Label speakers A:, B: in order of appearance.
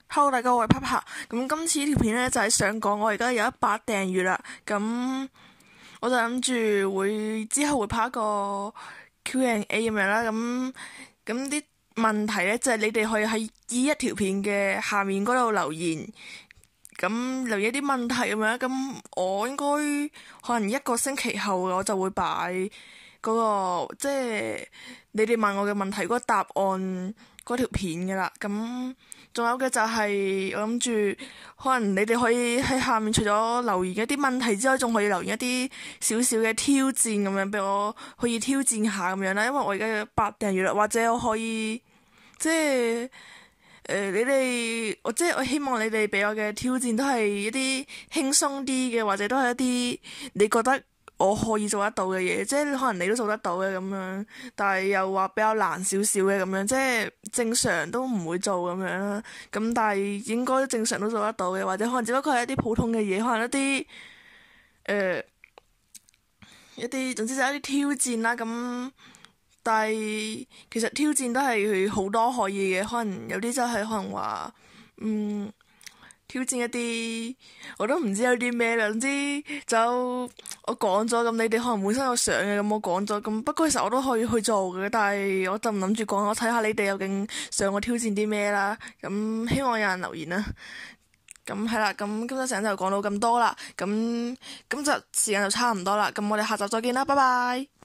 A: Hello，大家好，我係 Papa。咁今次呢條片呢，就係想講我而家有100訂閱啦。咁我就諗住之後會拍一個 Q&A 咁樣啦。咁啲問題呢，就係你哋可以喺呢一條片嘅下面嗰度留言。咁留言一啲問題咁樣，咁我應該可能一個星期後我就會擺嗰個即係你哋問我嘅問題嗰個答案嗰條片噶啦。咁仲有嘅就係我諗住，可能你哋可以喺下面除咗留言一啲問題之外，仲可以留言一啲少少嘅挑戰咁樣，俾我可以挑戰下咁樣啦。因為我而家有100訂閱啦，或者我可以即係。你哋我希望你哋俾我嘅挑戰都係一啲輕鬆啲嘅，或者都係一啲你覺得我可以做得到嘅嘢，即係可能你都做得到嘅咁樣，但係又話比較難少少嘅咁樣，即係正常都唔會做咁樣啦。咁但係應該正常都做得到嘅，或者可能只不過係一啲普通嘅嘢，可能誒一啲，總之就係一啲挑戰啦咁。但係其實挑戰都係好多可以嘅，可能有啲就係可能話，挑戰一啲我都唔知有啲咩啦。總之就我講咗咁，你哋可能本身有想嘅，咁我講咗咁，不過其實我都可以去做嘅，但係我就唔諗住講，我睇下你哋究竟想我挑戰啲咩啦。咁希望有人留言啦。咁係啦，咁今日成就講到咁多啦，咁今集時間就差唔多啦，咁我哋下集再見啦，拜拜。